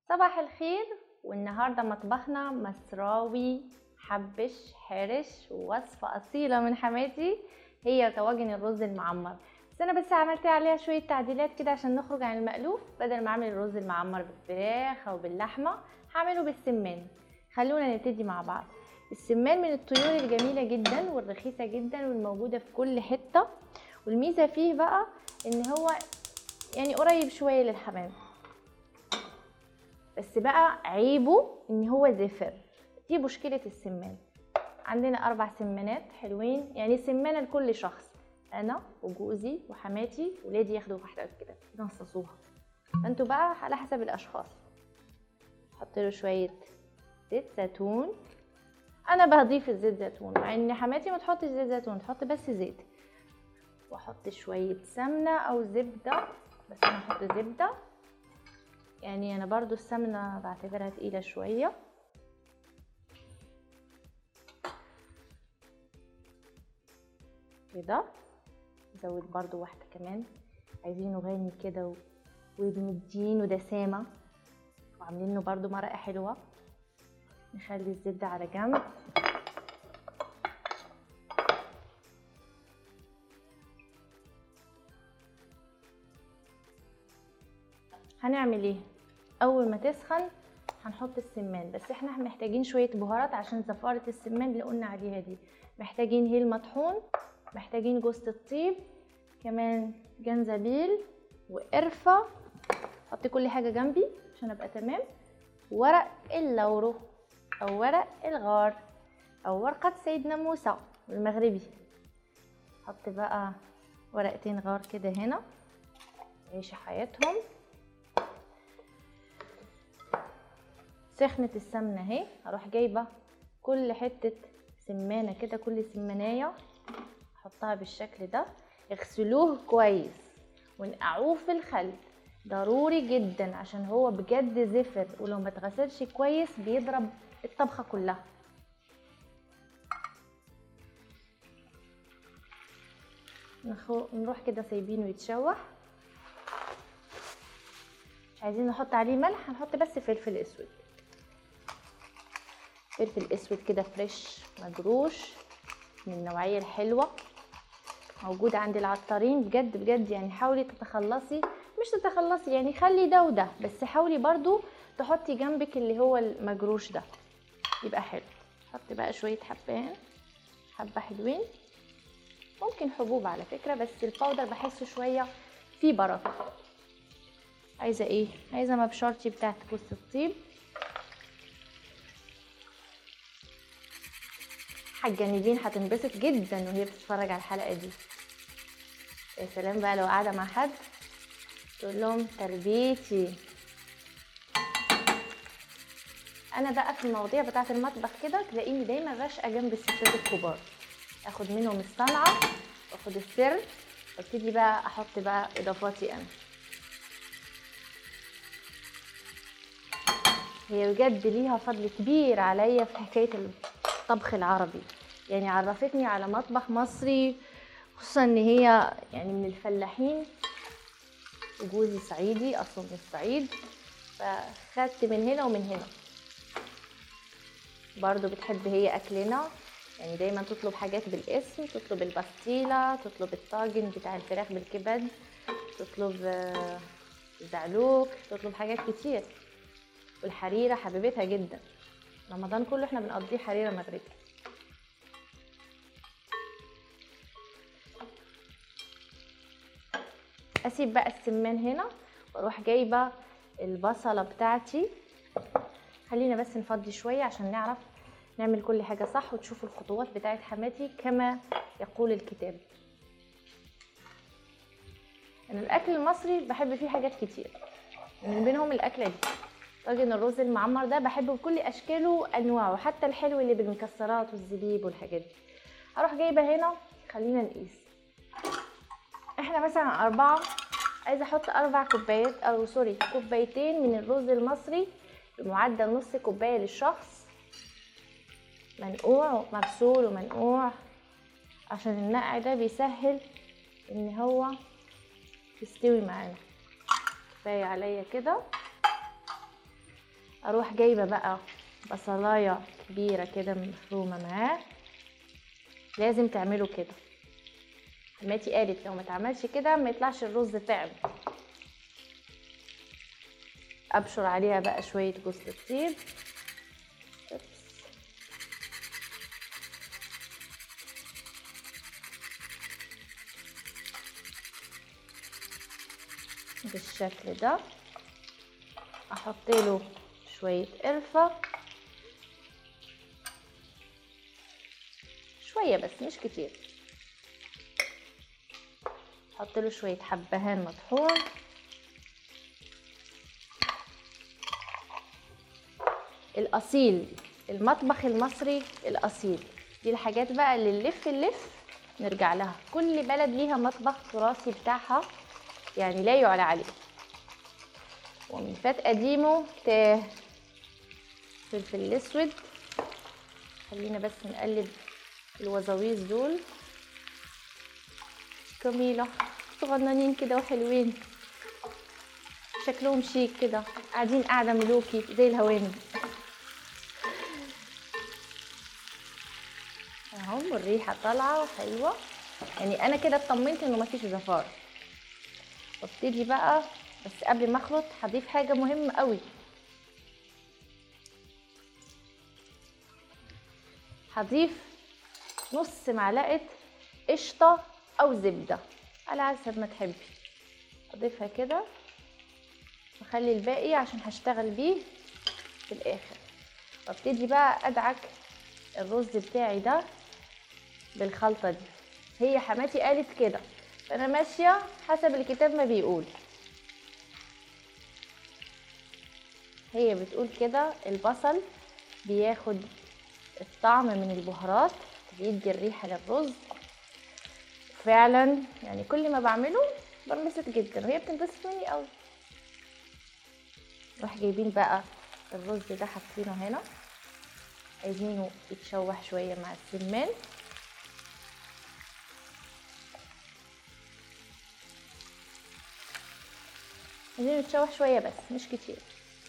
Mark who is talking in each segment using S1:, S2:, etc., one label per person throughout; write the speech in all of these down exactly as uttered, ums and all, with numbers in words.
S1: صباح الخير. والنهارده مطبخنا مصراوي حبش حرش، ووصفة أصيلة من حماتي هي طواجن الرز المعمر. بس أنا بس عملت عليها شوية تعديلات كده عشان نخرج عن المألوف. بدل ما أعمل الرز المعمر بالفراخ أو باللحمة هعمله بالسمان. خلونا نبتدي مع بعض. السمان من الطيور الجميلة جدا والرخيصة جدا والموجودة في كل حتة، والميزة فيه بقى إن هو يعني قريب شوية للحمام، بس بقى عيبه ان هو زفر. دي مشكلة السمان. عندنا اربع سمانات حلوين، يعني سمانة لكل شخص، انا وجوزي وحماتي ولادي ياخدوا واحدة كده ينصصوها. فانتوا بقى على حسب الاشخاص. حط له شوية زيت زيتون. انا بضيف الزيت زيتون، مع ان حماتي ما تحطش زيت زيتون، تحط بس زيت. واحط شوية سمنة او زبدة، بس انا هحط زبدة. يعني انا برضو السمنة بعتبرها تقيلة شوية. كده نزود برضو واحدة كمان، عايزينه غني كده ومدينه دسامة وعاملينه برضو مرقة حلوة. نخلي الزبدة على جنب. هنعمل ايه؟ اول ما تسخن هنحط السمان، بس احنا محتاجين شوية بهارات عشان زفارة السمان اللي قلنا عليها دي. محتاجين هيل مطحون، محتاجين جوز الطيب، كمان جنزبيل وقرفة. حطي كل حاجة جنبي عشان ابقى تمام. ورق اللورو او ورق الغار او ورقة سيدنا موسى المغربي. حط بقى ورقتين غار كده هنا يعيشوا حياتهم. سخنت السمنة اهي، هروح جايبة كل حتة سمانة كده، كل سمانية احطها بالشكل ده. اغسلوه كويس ونقعوه في الخل، ضروري جدا عشان هو بجد زفر، ولو ما اتغسلش كويس بيضرب الطبخة كلها. نروح كده سايبينه يتشوح. مش عايزين نحط عليه ملح، هنحط بس فلفل اسود. فلفل اسود كده فريش مجروش من النوعيه الحلوه، موجوده عند العطارين بجد بجد. يعني حاولي تتخلصي، مش تتخلصي يعني خلي ده وده، بس حاولي برضو تحطي جنبك اللي هو المجروش ده يبقى حلو. حط بقى شويه حبان، حبه حلوين. ممكن حبوب على فكره، بس الباودر بحسه شويه فيه بركه. عايزه ايه؟ عايزه مبشرتي بتاعت جوز الطيب. حاجه نيفين هتنبسط جدا وهي بتتفرج على الحلقه دي. يا سلام بقى لو قاعده مع حد تقول لهم تربيتي. انا بقى في المواضيع بتاعه المطبخ كده تلاقيني دايما راشقه جنب الستات الكبار، اخد منهم الصنعه واخد السر، وابتدي بقى احط بقى اضافاتي انا. هي بجد ليها فضل كبير عليا في حكايه الطبخ العربي، يعني عرفتني على مطبخ مصري، خصوصا ان هي يعني من الفلاحين، وجوزي صعيدي اصلا من الصعيد، فخدت من هنا ومن هنا. برضو بتحب هي اكلنا، يعني دايما تطلب حاجات بالاسم، تطلب البسطيله، تطلب الطاجن بتاع الفراخ بالكبد، تطلب زعلوك، تطلب حاجات كتير. والحريره حبيبتها جدا، رمضان كله احنا بنقضيه حريره مغربي. اسيب بقى السمان هنا واروح جايبه البصله بتاعتي. خلينا بس نفضي شويه عشان نعرف نعمل كل حاجه صح، وتشوفوا الخطوات بتاعت حماتي كما يقول الكتاب. انا الاكل المصري بحب فيه حاجات كتير، من بينهم الاكله دي. طاجن الرز المعمر ده بحبه بكل اشكاله وانواعه، حتى الحلو اللي بالمكسرات والزبيب والحاجات دي. هروح جايبه هنا، خلينا نقيس. احنا مثلا اربعه، عايزه احط اربع كوبايات او سوري كوبايتين من الرز المصري بمعدل نص كوبايه للشخص، منقوع مغسول ومنقوع، عشان النقع ده بيسهل ان هو يستوي معانا. كفايه عليا كده. اروح جايبه بقى بصلايه كبيره كده مفرومه معاه. لازم تعملوا كده، حماتي قالت لو ما تعملش كده ما يطلعش الرز طعم. ابشر عليها بقى شويه جوز الطيب. بالشكل ده. احط له شويه قرفه، شويه بس مش كتير. احط له شويه حبهان مطحون، الاصيل، المطبخ المصري الاصيل. دي الحاجات بقى اللي نلف نلف نرجع لها. كل بلد ليها مطبخ تراثي بتاعها يعني لا يعلى عليه. ومن فات قديمه تاه. فلفل الاسود. خلينا بس نقلب الوزاويز دول. جميله، صغننين كده وحلوين، شكلهم شيك كده، قاعدين قاعده ملوكي زي الهوانم اهو. الريحه طالعه وحلوه، يعني انا كده اطمنت انه مفيش زفار. وابتدي بقى، بس قبل ما اخلط هضيف حاجه مهمه قوي. هضيف نص معلقه قشطه او زبده على حسب ما تحبي. اضيفها كده واخلي الباقي عشان هشتغل بيه في الاخر. وابتدي بقى ادعك الرز بتاعي ده بالخلطه دي. هي حماتي قالت كده، فانا ماشيه حسب الكتاب ما بيقول. هي بتقول كده البصل بياخد الطعم من البهارات، بيدي الريحه للرز. فعلا يعني كل ما بعمله بنبسط جدا وهي بتنبسط مني قوي. نروح جايبين بقى الرز ده حاطينه هنا، عايزينه يتشوح شويه مع السمان. عايزينه يتشوح شويه بس مش كتير،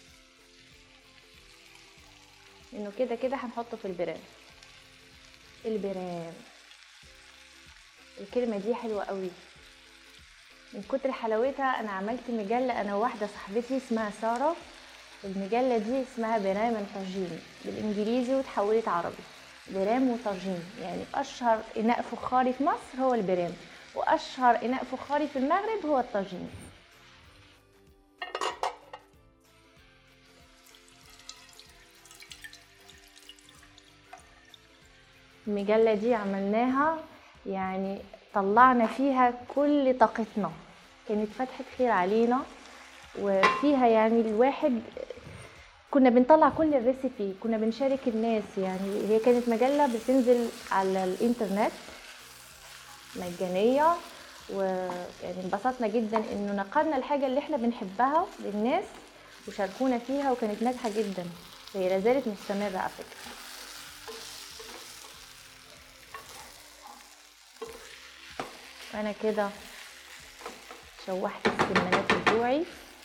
S1: لانه كده كده هنحطه في البرام. البرام، الكلمه دي حلوه قوي. من كتر حلاوتها انا عملت مجله انا وواحده صاحبتي اسمها ساره. المجله دي اسمها برام الطاجين بالانجليزي وتحولت عربي. برام وطاجين، يعني اشهر اناء فخاري في مصر هو البرام، واشهر اناء فخاري في المغرب هو الطاجين. المجله دي عملناها يعني طلعنا فيها كل طاقتنا، كانت فتحة خير علينا. وفيها يعني الواحد كنا بنطلع كل الريسيبي، كنا بنشارك الناس. يعني هي كانت مجلة بتنزل على الانترنت مجانية، ويعني انبسطنا جدا انه نقلنا الحاجة اللي احنا بنحبها للناس وشاركونا فيها، وكانت ناجحة جدا. وهي لازالت مستمرة على فكرة. انا كده شوحت السمانات بتوعي.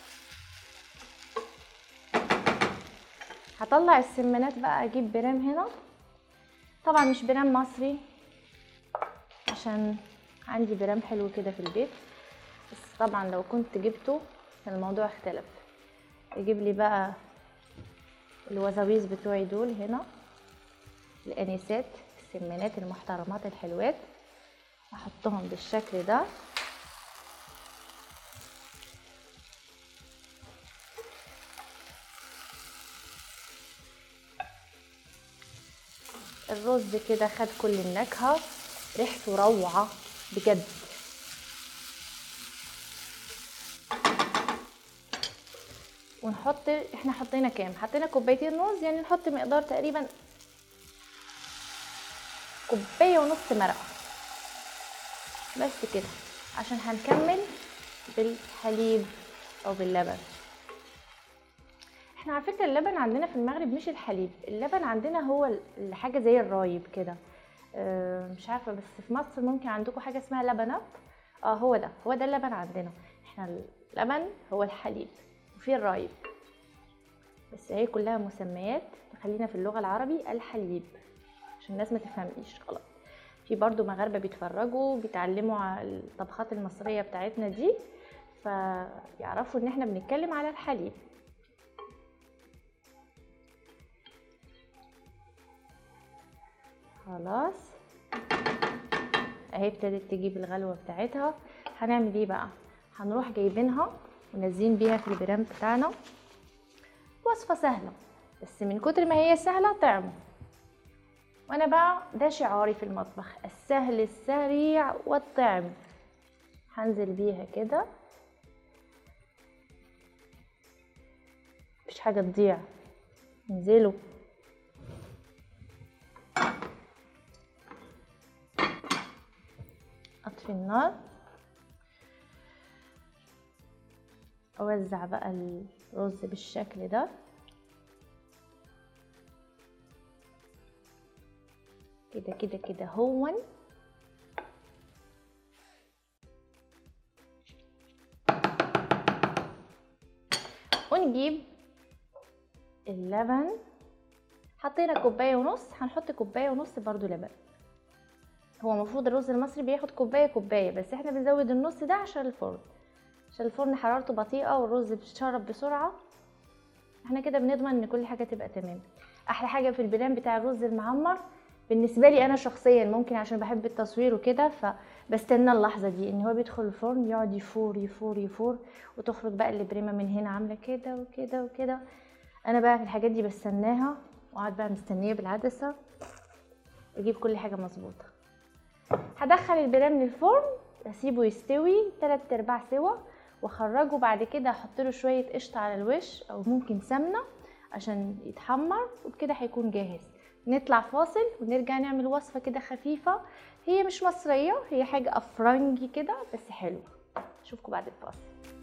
S1: هطلع السمانات بقى، اجيب برام هنا. طبعا مش برام مصري عشان عندي برام حلو كده في البيت، بس طبعا لو كنت جبته كان الموضوع اختلف. اجيب لي بقى الوزاويز بتوعي دول هنا، الانسات، السمانات المحترمات الحلوات، احطهم بالشكل ده. الرز كده خد كل النكهه، ريحته روعه بجد. ونحط، احنا حطينا كام؟ حطينا كوبايتين رز، يعني نحط مقدار تقريبا كوبايه ونص مرقه بس كده، عشان هنكمل بالحليب او باللبن. احنا على فكره اللبن عندنا في المغرب مش الحليب، اللبن عندنا هو الحاجه زي الرايب كده. اه مش عارفه، بس في مصر ممكن عندكم حاجه اسمها لبنات. اه هو ده هو ده اللبن عندنا. احنا اللبن هو الحليب وفي الرايب. بس هي كلها مسميات، خلينا في اللغه العربي الحليب عشان الناس ما تفهمنيش غلط. في برضو مغاربه بيتفرجوا بيتعلموا على الطبخات المصريه بتاعتنا دي، فيعرفوا ان احنا بنتكلم على الحليب. خلاص اهي ابتدت تجيب الغلوه بتاعتها. هنعمل ايه بقى؟ هنروح جايبينها ونازلين بيها في البرام بتاعنا. وصفه سهله بس من كتر ما هي سهله طعمه. وانا بقى ده شعاري في المطبخ، السهل السريع والطعم. هنزل بيها كده، مفيش حاجه تضيع. انزلوا. اطفي النار، اوزع بقى الرز بالشكل ده كده كده كده هون. ونجيب اللبن، حطينا كوبايه ونص، هنحط كوبايه ونص برضو لبن. هو المفروض الرز المصري بياخد كوبايه كوبايه، بس احنا بنزود النص ده عشان الفرن، عشان الفرن حرارته بطيئه والرز بيتشرب بسرعه. احنا كده بنضمن ان كل حاجه تبقى تمام. احلى حاجه في البلان بتاع الرز المعمر بالنسبه لي انا شخصيا، ممكن عشان بحب التصوير وكده فبستنى اللحظه دي، ان هو بيدخل الفرن يقعد يفور يفور يفور وتخرج بقى البريمه من هنا عامله كده وكده وكده. انا بقى في الحاجات دي بستناها واقعد بقى مستنيه بالعدسه اجيب كل حاجه مظبوطه. هدخل البرام للفرن اسيبه يستوي تلات ارباع سوا واخرجه. بعد كده احط له شويه قشطه على الوش او ممكن سمنه عشان يتحمر، وبكده هيكون جاهز. نطلع فاصل ونرجع نعمل وصفه كده خفيفه، هي مش مصريه، هي حاجه افرنجي كده بس حلوه. اشوفكم بعد الفاصل.